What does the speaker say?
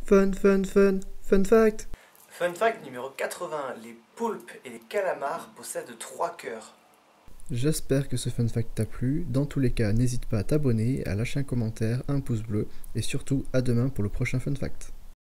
Fun fact. Fun fact numéro 80, les poulpes et les calamars possèdent 3 cœurs. J'espère que ce fun fact t'a plu. Dans tous les cas, n'hésite pas à t'abonner, à lâcher un commentaire, un pouce bleu, et surtout à demain pour le prochain fun fact.